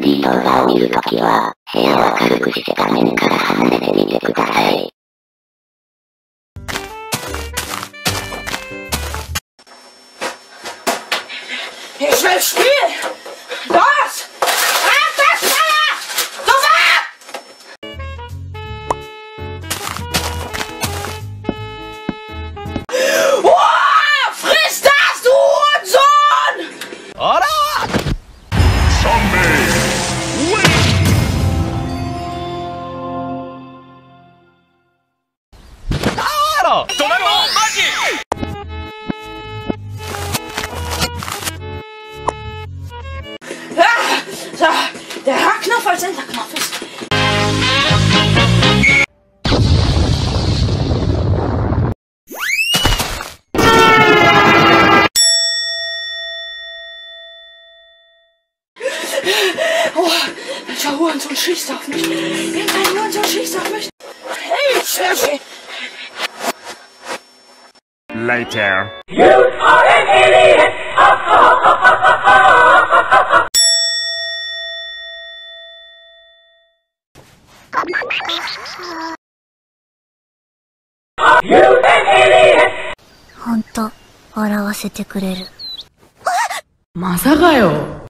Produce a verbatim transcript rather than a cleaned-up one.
ディー 動画を見るときは、部屋を明るくして画面から離れてみてください。 Ich will spielen! Los! Ab das Feuer! Sofort! Oh, friss das, du Hurensohn! Oder? Zombie! Win! Claro! ¡Tornado Magic! So, der H-Knopf als Enterknopf ist. Oh, welcher Hurensohn schießt auf mich? Irgendein Hurensohn schießt auf mich. Hey, Schäfer! Later. You are an idiot! You an idiot! ほんと笑わせてくれる。 まさかよ。